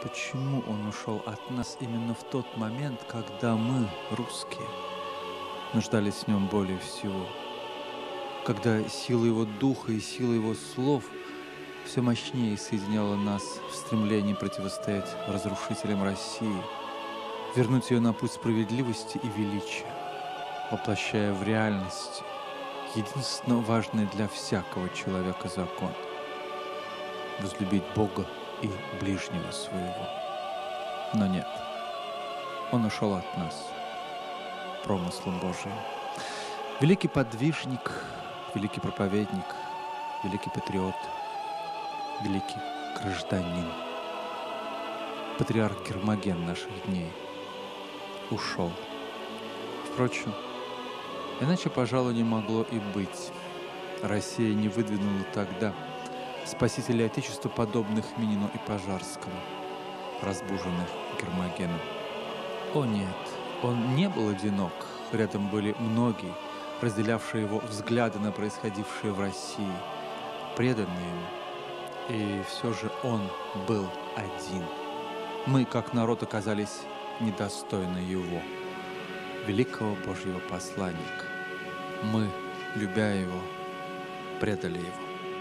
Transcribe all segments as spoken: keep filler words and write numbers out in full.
Почему он ушел от нас именно в тот момент, когда мы, русские, нуждались в нем более всего? Когда сила его духа и сила его слов все мощнее соединяла нас в стремлении противостоять разрушителям России, вернуть ее на путь справедливости и величия, воплощая в реальности единственно важный для всякого человека закон — возлюбить Бога и ближнего своего. Но нет, он ушел от нас промыслом Божиим. Великий подвижник, великий проповедник, великий патриот, великий гражданин, патриарх Гермоген наших дней ушел. Впрочем, иначе, пожалуй, не могло и быть. Россия не выдвинула тогда спасителей Отечества, подобных Минину и Пожарскому, разбуженных Гермогеном. О нет, он не был одинок. Рядом были многие, разделявшие его взгляды на происходившее в России, преданные ему. И все же он был один. Мы, как народ, оказались недостойны его, великого Божьего посланника. Мы, любя его, предали его.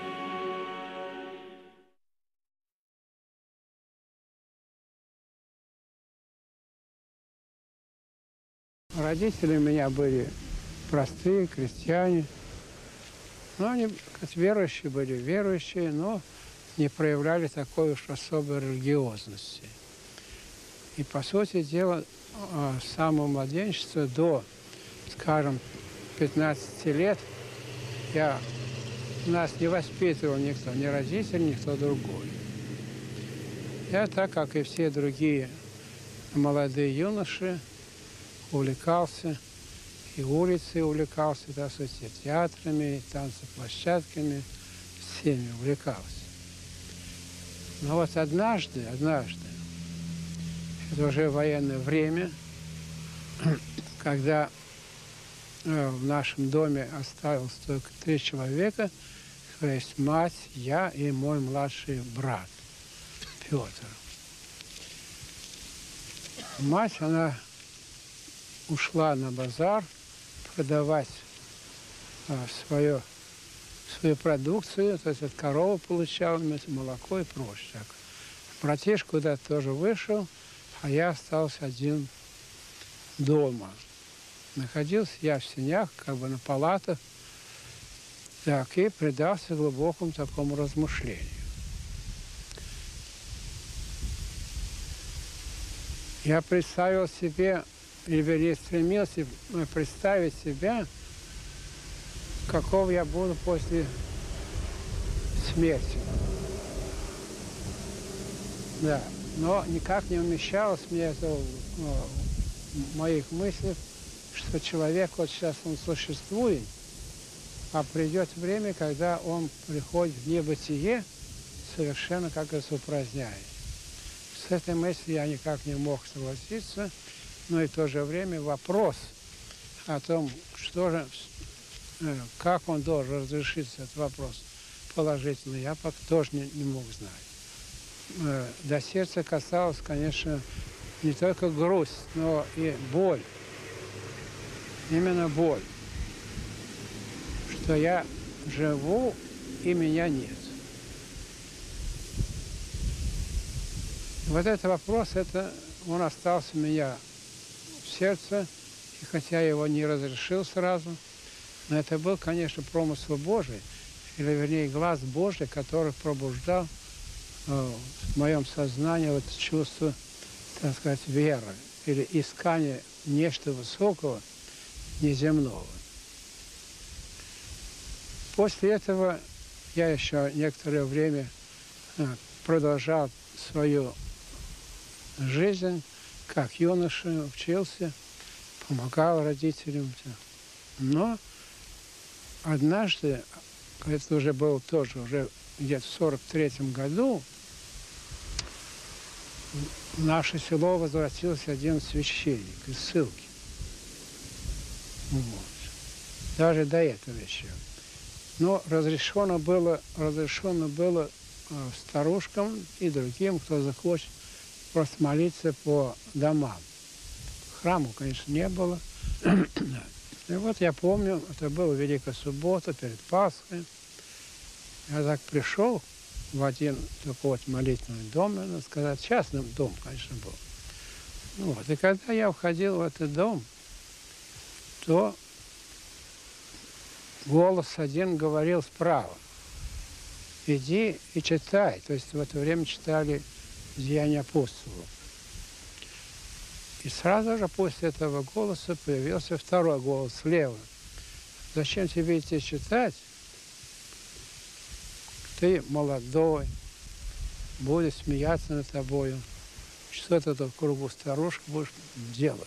Родители у меня были простые, крестьяне. Но они верующие были, верующие, но не проявляли такой уж особой религиозности. И, по сути дела, с самого младенчества до, скажем, пятнадцати лет я, нас не воспитывал никто, ни родитель, никто другой. Я, так как и все другие молодые юноши, увлекался и улицей увлекался, так сказать, и театрами, и танцплощадками, всеми увлекался. Но вот однажды, однажды, это уже военное время, когда в нашем доме осталось только три человека, то есть мать, я и мой младший брат Петр. Мать, она ушла на базар продавать а, свое, свою продукцию, то есть от коровы получал, молоко и прочее. Так. Братишка куда-то тоже вышел, а я остался один дома. Находился я в сенях, как бы на палатах, так, и предался глубокому такому размышлению. Я представил себе, или вернее стремился представить себя, каков я буду после смерти. Да, но никак не умещалось мне это в моих мыслях, что человек вот сейчас он существует, а придет время, когда он приходит в небытие, совершенно как и упраздняет. С этой мыслью я никак не мог согласиться, но и в то же время вопрос о том, что же, как он должен разрешиться, этот вопрос положительно, я пока тоже не, не мог знать. До сердца касалось, конечно, не только грусть, но и боль. Именно боль, что я живу и меня нет. Вот этот вопрос, это он остался у меня в сердце, и хотя я его не разрешил сразу, но это был, конечно, промысел Божий, или, вернее, глаз Божий, который пробуждал э, в моем сознании вот чувство, так сказать, веры, или искание нечто высокого, неземного. После этого я еще некоторое время э, продолжал свою жизнь, как юноша, учился, помогал родителям. Но однажды, это уже было тоже, уже где-то в сорок третьем году, в наше село возвратился один священник из ссылки. Вот. Даже до этого еще. Но разрешено было, разрешено было э, старушкам и другим, кто захочет, просто молиться по домам. Храму, конечно, не было. И вот я помню, это была Великая Суббота перед Пасхой. Я так пришел в один такой вот молитвенный дом, надо сказать, частный дом, конечно, был. Ну вот, и когда я входил в этот дом, то голос один говорил справа: иди и читай. То есть в это время читали Деяния апостолов. И сразу же после этого голоса появился второй голос слева. Зачем тебе идти читать? Ты молодой, будет смеяться над тобою. Что ты тут в кругу старушек будешь делать?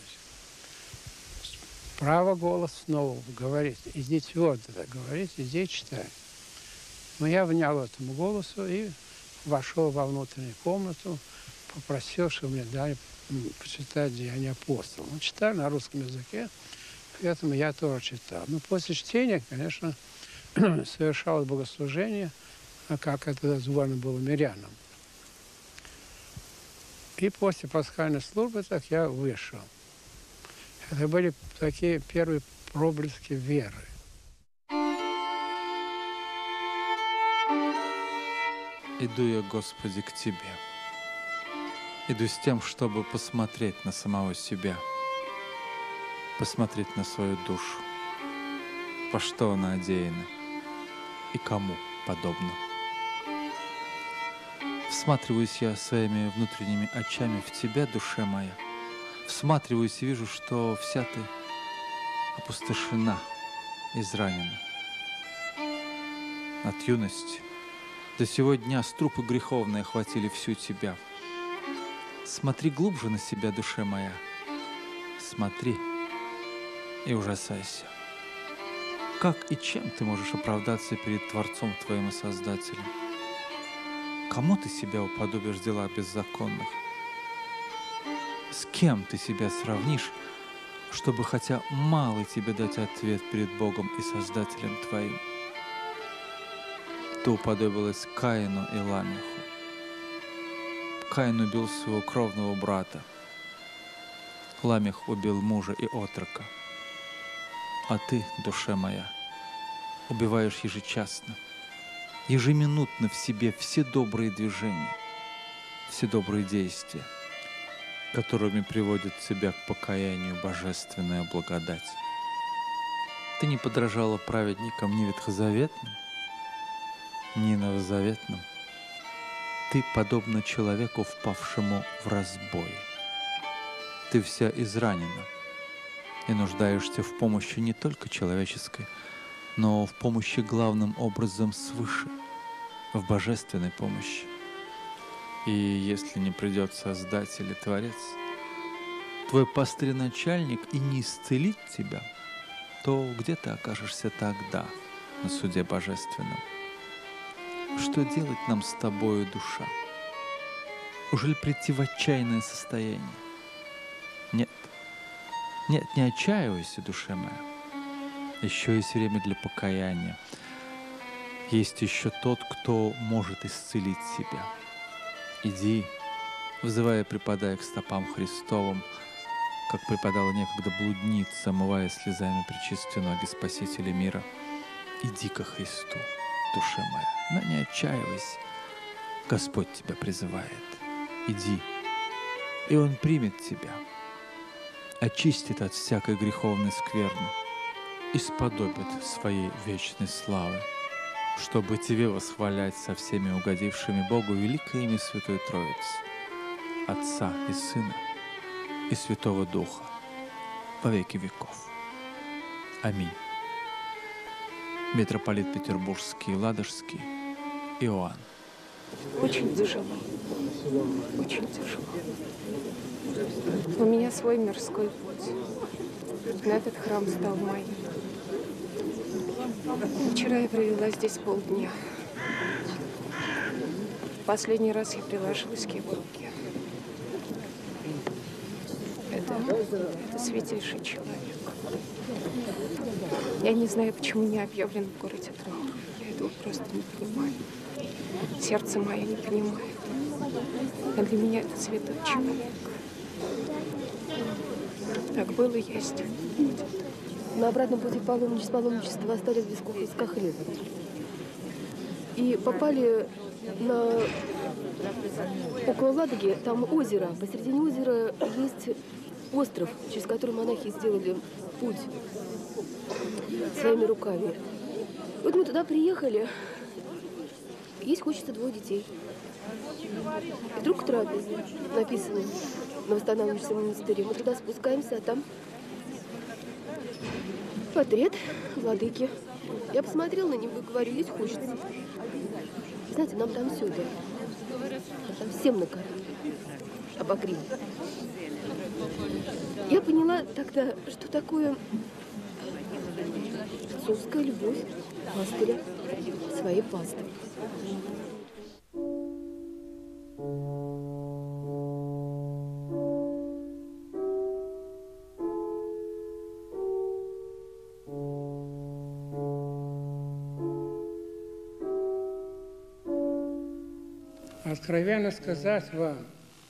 Право голос снова говорит: иди твердо, говорит, иди читай. Но я внял этому голосу и вошел во внутреннюю комнату, попросил, чтобы мне дали почитать Деяния апостолов. Он читал на русском языке, поэтому я тоже читал. Но после чтения, конечно, совершалось богослужение, как это дозволено было мирянам. И после пасхальной службы так я вышел. Это были такие первые проблески веры. Иду я, Господи, к Тебе. Иду с тем, чтобы посмотреть на самого себя, посмотреть на свою душу, во что она одеяна и кому подобна. Всматриваюсь я своими внутренними очами в Тебя, душа моя. Всматриваюсь и вижу, что вся Ты опустошена, изранена. От юности до сего дня струпы греховные охватили всю Тебя. Смотри глубже на себя, душа моя. Смотри и ужасайся. Как и чем ты можешь оправдаться перед Творцом Твоим и Создателем? Кому ты себя уподобишь в делах беззаконных? С кем ты себя сравнишь, чтобы хотя малый тебе дать ответ перед Богом и Создателем твоим? Ты уподобилась Каину и Ламеху. Каин убил своего кровного брата. Ламех убил мужа и отрока. А ты, душа моя, убиваешь ежечасно, ежеминутно в себе все добрые движения, все добрые действия, которыми приводит тебя к покаянию божественная благодать. Ты не подражала праведникам ни ветхозаветным, ни новозаветным. Ты подобна человеку, впавшему в разбой. Ты вся изранена и нуждаешься в помощи не только человеческой, но в помощи главным образом свыше, в божественной помощи. И если не придет Создатель и Творец, твой пастырь-начальник, и не исцелит тебя, то где ты окажешься тогда на суде божественном? Что делать нам с тобою, душа? Ужели прийти в отчаянное состояние? Нет, нет, не отчаивайся, душа моя. Еще есть время для покаяния. Есть еще тот, кто может исцелить себя. Иди, взывая и припадая к стопам Христовым, как припадала некогда блудница, омывая слезами пречистые ноги Спасителя мира. Иди ко Христу, душа моя, но не отчаивайся. Господь тебя призывает. Иди, и Он примет тебя, очистит от всякой греховной скверны и сподобит своей вечной славы, чтобы тебе восхвалять со всеми угодившими Богу великое имя Святой Троицы, Отца и Сына и Святого Духа во веки веков. Аминь. Митрополит Петербургский и Ладожский Иоанн. Очень тяжело. Очень тяжело. У меня свой мирской путь. На этот храм стал моим. Вчера я провела здесь полдня. Последний раз я приложилась к его руке. Это, это святейший человек. Я не знаю, почему не объявлен в городе траур. Я этого просто не понимаю. Сердце мое не понимает. А для меня это святой человек. Так было, есть. На обратном пути паломничества, паломничества остались без куска хлеба. И попали на... Около Ладоги, там озеро. Посередине озера есть остров, через который монахи сделали путь своими руками. Вот мы туда приехали. Есть хочется двое детей. И вдруг трапеза, написано на восстанавливающемся монастыре. Мы туда спускаемся, а там портрет владыки. Я посмотрела на него и говорю, есть хочется. Знаете, нам там все дали. Там всем накормили. Обогрели. Я поняла тогда, что такое отцовская любовь пастыря своей пасты. Откровенно сказать вам,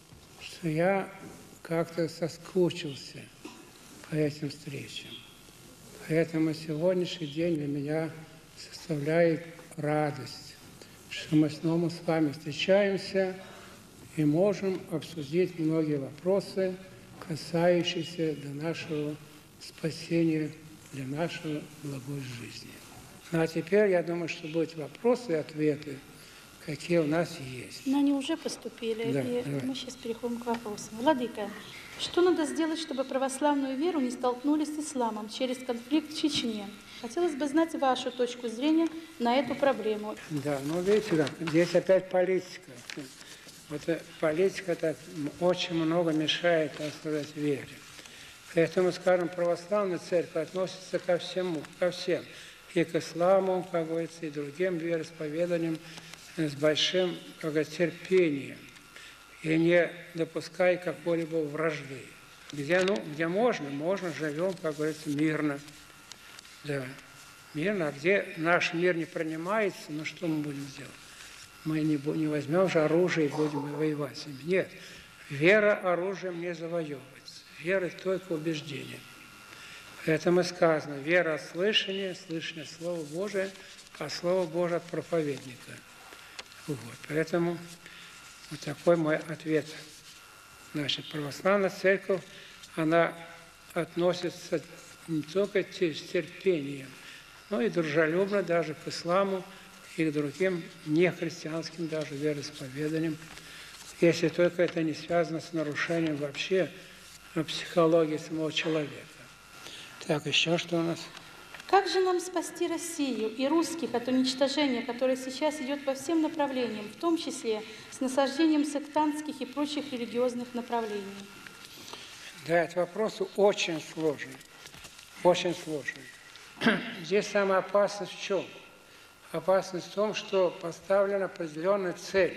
что я как-то соскучился по этим встречам. Поэтому сегодняшний день для меня составляет радость, что мы снова с вами встречаемся и можем обсудить многие вопросы, касающиеся для нашего спасения, для нашей благой жизни. Ну, а теперь, я думаю, что будут вопросы и ответы, какие у нас есть. Но они уже поступили, Да, и давай. мы сейчас переходим к вопросам. Владыка, что надо сделать, чтобы православную веру не столкнули с исламом через конфликт в Чечне? Хотелось бы знать вашу точку зрения на эту проблему. Да, ну видите, как, здесь опять политика. Вот политика так очень много мешает, так сказать, вере. Поэтому, скажем, православная церковь относится ко всему, ко всем. И к исламу, как говорится, и другим вероисповеданиям с большим, как говорится, терпением. И не допуская какой-либо вражды. Где, ну, где можно, можно, живем, как говорится, мирно. Да, мирно. А где наш мир не принимается, ну что мы будем делать? Мы не, не возьмем же оружие и будем воевать с ними. Нет, вера оружием не завоевывается. Вера только убеждение. Поэтому сказано, вера от слышания, слышание Слова Божия, а Слово Божие от проповедника. Вот, поэтому вот такой мой ответ. Значит, православная церковь, она относится не только с терпением, но и дружелюбно даже к исламу и к другим нехристианским даже вероисповеданиям, если только это не связано с нарушением вообще психологии самого человека. Так, еще что у нас? Как же нам спасти Россию и русских от уничтожения, которое сейчас идет по всем направлениям, в том числе с насаждением сектантских и прочих религиозных направлений? Да, этот вопрос очень сложный. Очень сложный. Здесь самая опасность в чем? Опасность в том, что поставлена определенная цель.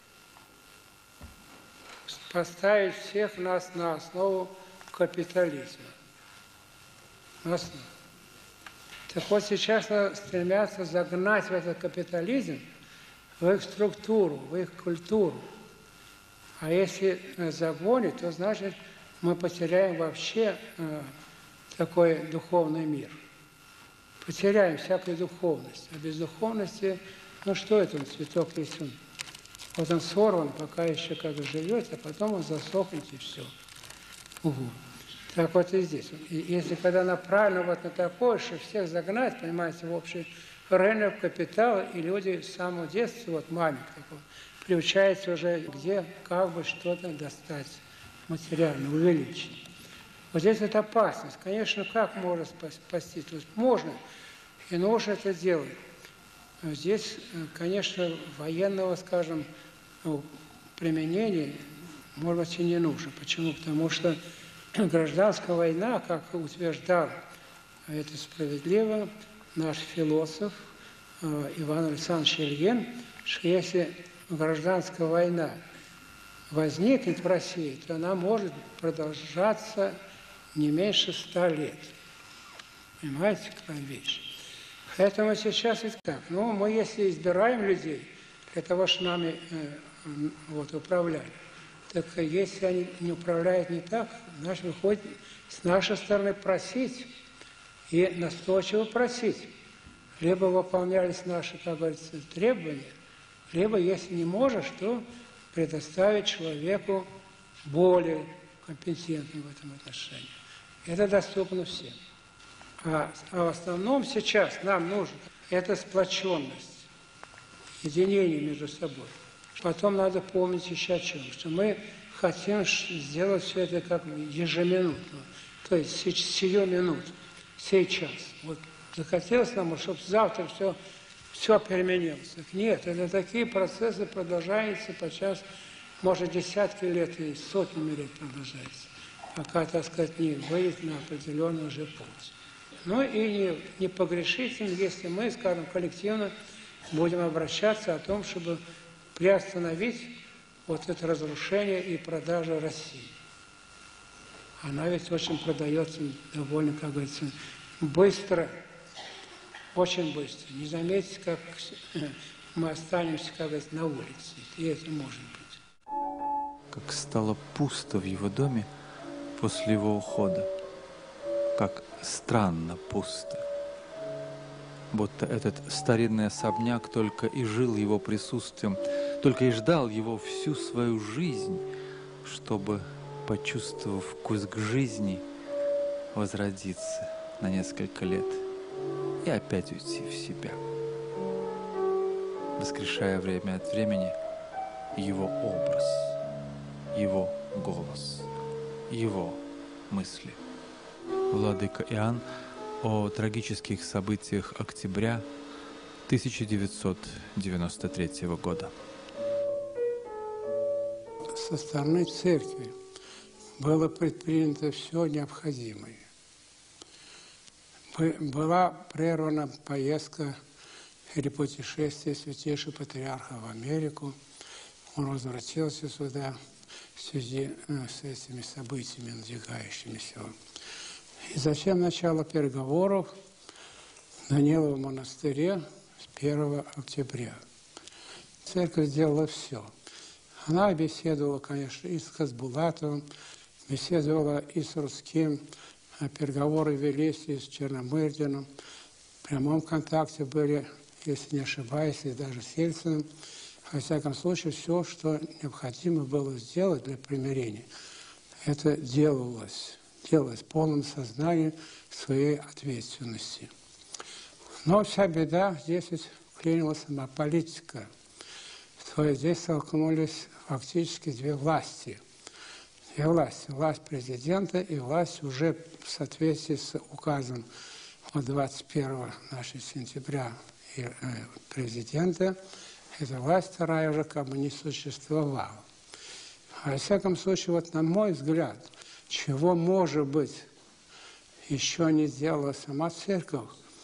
Поставить всех нас на основу капитализма. На основу. Так вот сейчас стремятся загнать в этот капитализм, в их структуру, в их культуру. А если загонят, то значит мы потеряем вообще э, такой духовный мир. Потеряем всякую духовность. А без духовности, ну что это, он, цветок, если он, вот он сорван, пока еще как бы живет, а потом он засохнет и все. Угу. Так вот и здесь. И если когда направлено вот на такое, что всех загнать, понимаете, в общий рынок, капитал, и люди с самого детства, вот мамик такой, приучаются уже где, как бы что-то достать материально, увеличить. Вот здесь это опасность. Конечно, как можно спасти? То есть можно и нужно это делать. Здесь, конечно, военного, скажем, применения, может быть, и не нужно. Почему? Потому что гражданская война, как утверждал, это справедливо, наш философ Иван Александрович Ильин, что если гражданская война возникнет в России, то она может продолжаться не меньше ста лет. Понимаете, какая вещь? Поэтому сейчас и так. Ну, мы если избираем людей, для того, чтобы нами вот, управляли. Так если они не управляют не так, значит, выходит с нашей стороны просить и настойчиво просить. Либо выполнялись наши, как говорится, требования, либо, если не можешь, то предоставить человеку более компетентным в этом отношении. Это доступно всем. А, а в основном сейчас нам нужно это сплоченность, единение между собой. Потом надо помнить еще о чем, что мы хотим сделать все это как ежеминутно, то есть сию минуту, сейчас. Вот захотелось нам, чтобы завтра все, все переменилось. Нет, это такие процессы продолжаются подчас, может, десятки лет и сотнями лет продолжается, пока, так сказать, не выйдет на определенный уже путь. Ну и не, не погрешить им, если мы, скажем, коллективно будем обращаться о том, чтобы приостановить вот это разрушение и продажу России. Она ведь очень продается довольно, как говорится, быстро, очень быстро. Не заметить, как мы останемся, как говорится, на улице. И это может быть. Как стало пусто в его доме после его ухода. Как странно пусто. Будто этот старинный особняк только и жил его присутствием, только и ждал его всю свою жизнь, чтобы, почувствовав вкус к жизни, возродиться на несколько лет и опять уйти в себя, воскрешая время от времени его образ, его голос, его мысли. Владыка Иоанн о трагических событиях октября тысяча девятьсот девяносто третьего года. Со стороны церкви было предпринято все необходимое. Была прервана поездка или путешествие святейшего патриарха в Америку. Он возвратился сюда в связи с этими событиями, надвигающимися. И зачем начало переговоров в Даниловом монастыре с первого октября? Церковь сделала все. Она беседовала, конечно, и с Хасбулатовым, беседовала и с Русским, переговоры велись и с Черномырдиным. В прямом контакте были, если не ошибаюсь, и даже с Ельциным. Во всяком случае, все, что необходимо было сделать для примирения, это делалось. делалось в полном сознании своей ответственности. Но вся беда здесь ведь вклинилась сама политика. То есть здесь столкнулись фактически две власти. Две власти. Власть президента и власть уже в соответствии с указом от двадцать первого сентября президента. Эта власть вторая уже как бы не существовала. Во всяком случае, вот на мой взгляд, чего, может быть, еще не сделала сама церковь,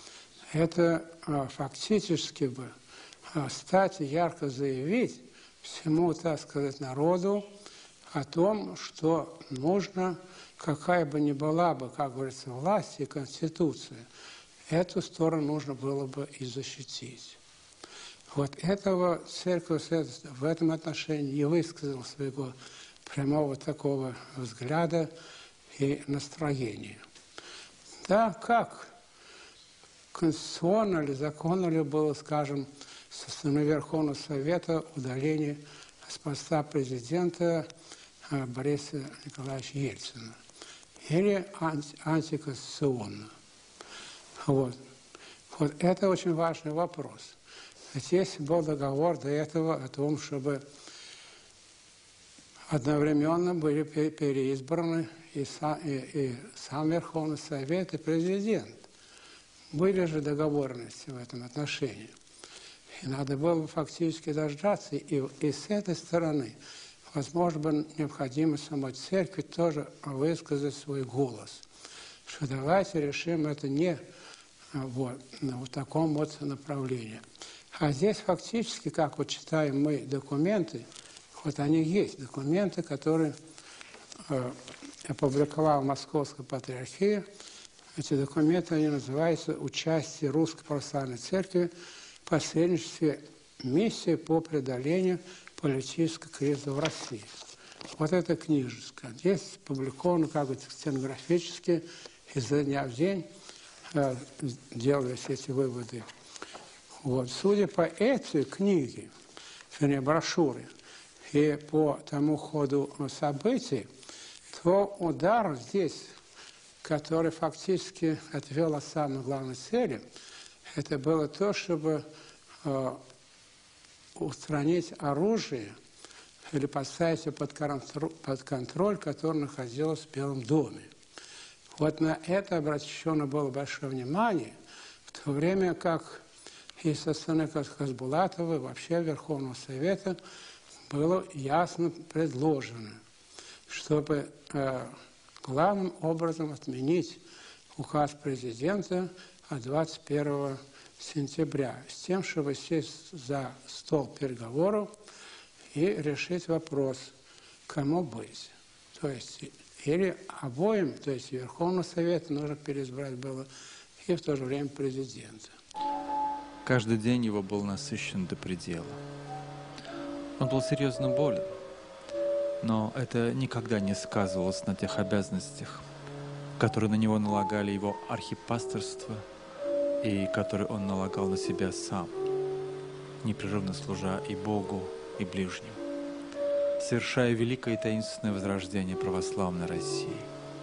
это а, фактически бы а, стать и ярко заявить всему, так сказать, народу о том, что нужно, какая бы ни была бы, как говорится, власть и конституция, эту сторону нужно было бы и защитить. Вот этого церковь в этом отношении не высказала своего прямого такого взгляда и настроения. Да, как конституционно или законно ли было, скажем, со стороны Верховного Совета удаление с поста президента Бориса Николаевича Ельцина? Или анти антиконституционно? Вот. Вот это очень важный вопрос. Ведь если был договор до этого о том, чтобы одновременно были переизбраны и сам, и, и сам Верховный Совет, и президент. Были же договоренности в этом отношении. И надо было фактически дождаться. И, и с этой стороны, возможно, бы необходимо самой церкви тоже высказать свой голос. Что давайте решим это не вот, в таком вот направлении. А здесь фактически, как вот читаем мы документы, вот они есть, документы, которые э, опубликовала Московская патриархия. Эти документы, они называются «Участие Русской Православной Церкви в посредничестве «Миссия по преодолению политического кризиса в России». Вот эта книжечка. Здесь опубликовано как бы стенографически, изо дня в день э, делались эти выводы. Вот. Судя по этой книге, вернее, брошюре, и по тому ходу событий, то удар здесь, который фактически отвел от самой главной цели, это было то, чтобы э, устранить оружие или поставить его под контроль, под контроль, который находился в Белом доме. Вот на это обращено было большое внимание, в то время как и со стороны Хасбулатова, вообще Верховного Совета, было ясно предложено, чтобы э, главным образом отменить указ президента от двадцать первого сентября, с тем, чтобы сесть за стол переговоров и решить вопрос, кому быть. То есть или обоим, то есть Верховного Совета нужно переизбрать было, и в то же время президента. Каждый день его был насыщен до предела. Он был серьезно болен, но это никогда не сказывалось на тех обязанностях, которые на него налагали его архипасторство и которые он налагал на себя сам, непрерывно служа и Богу, и ближним, совершая великое и таинственное возрождение православной России.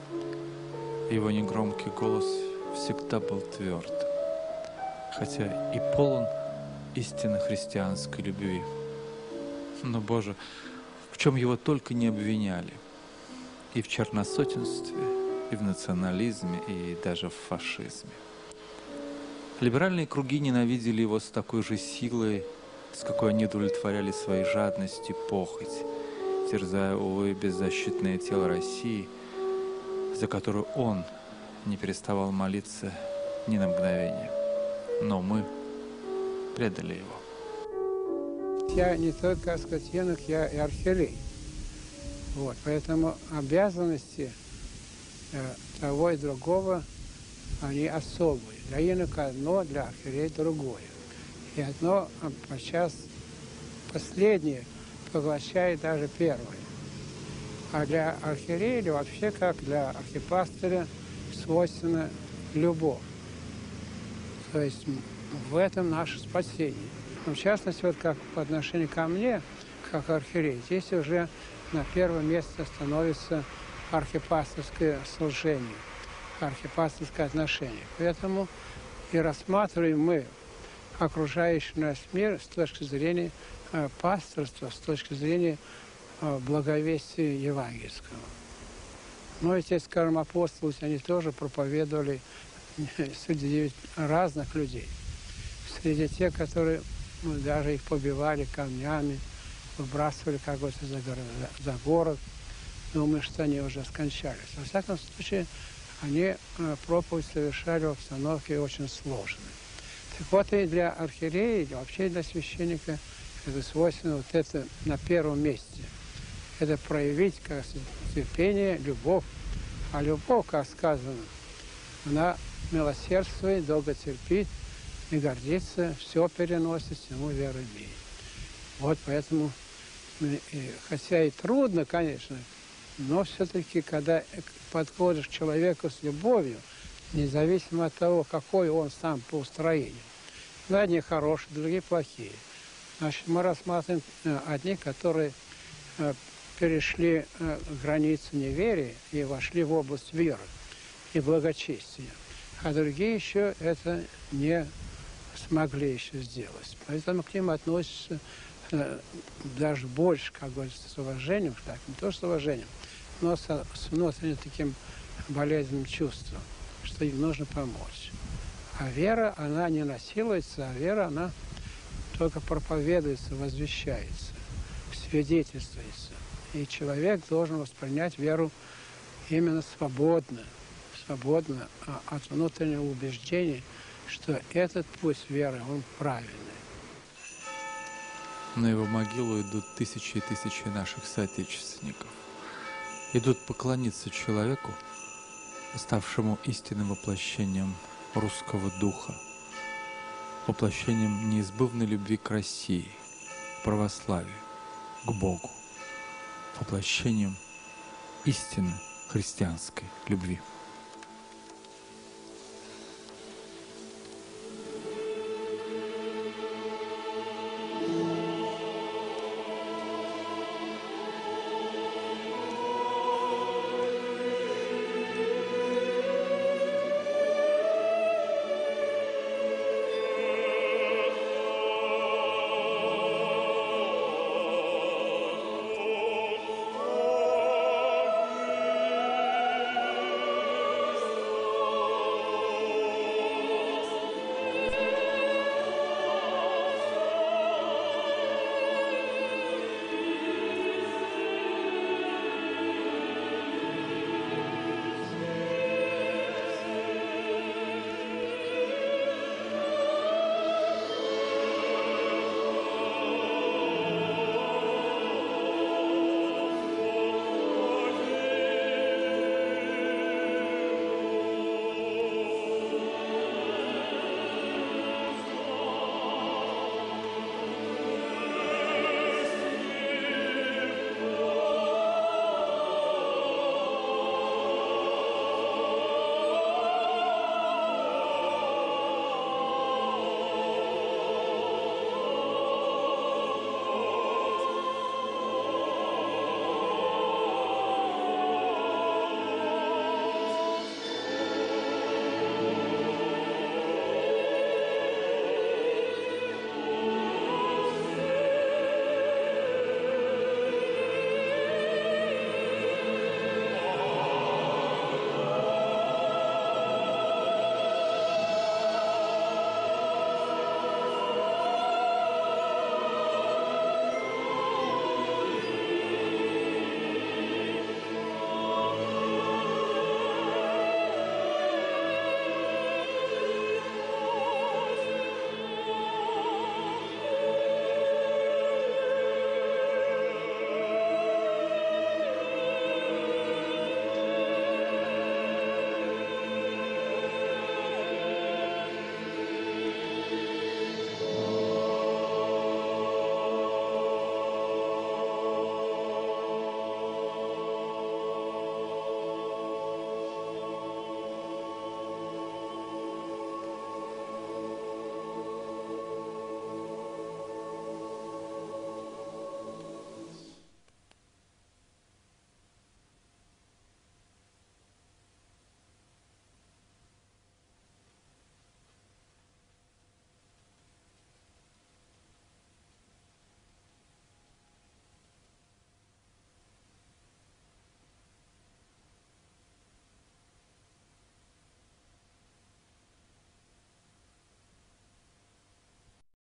Его негромкий голос всегда был тверд, хотя и полон истинно христианской любви. Но, Боже, в чем его только не обвиняли, и в черносотенстве, и в национализме, и даже в фашизме. Либеральные круги ненавидели его с такой же силой, с какой они удовлетворяли своей жадность и похоть, терзая, увы, беззащитное тело России, за которую он не переставал молиться ни на мгновение. Но мы предали его. Я не только скотинок, я и архиерей. Вот, поэтому обязанности э, того и другого, они особые. Для инока одно, для архиерея другое. И одно подчас последнее поглощает даже первое. А для архиерея, или вообще как для архипастыря, свойственна любовь. То есть в этом наше спасение. Но в частности, вот как по отношению ко мне, как архиерей, здесь уже на первом месте становится архипасторское служение, архипасторское отношение. Поэтому и рассматриваем мы окружающий нас мир с точки зрения э, пасторства, с точки зрения э, благовестия евангельского. Но и те, скажем, апостолы, они тоже проповедовали среди разных людей. Среди тех, которые ну, даже их побивали камнями, выбрасывали как-то за, за город, думая, что они уже скончались. Во всяком случае, они э, проповедь совершали в обстановке очень сложной. Так вот и для архиерея, и вообще для священника это свойственно вот это на первом месте. Это проявить как терпение, любовь. А любовь, как сказано, она милосердствует, долго терпит, не гордится, все переносит, всему веру имеет. Вот поэтому, хотя и трудно, конечно, но все-таки, когда подходишь к человеку с любовью, независимо от того, какой он сам по устроению. Но одни хорошие, другие плохие. Значит, мы рассматриваем одни, которые перешли границу неверия и вошли в область веры и благочестия. А другие еще это не смогли еще сделать. Поэтому к ним относятся даже больше, как говорится, с уважением, так, не то с уважением, но с, с внутренним таким болезненным чувством, что им нужно помочь. А вера, она не насилуется, а вера, она только проповедуется, возвещается, свидетельствуется. И человек должен воспринять веру именно свободно, свободно от внутреннего убеждения, что этот путь веры, он правильный. На его могилу идут тысячи и тысячи наших соотечественников. Идут поклониться человеку, ставшему истинным воплощением русского духа, воплощением неизбывной любви к России, к православию, к Богу, воплощением истинно христианской любви.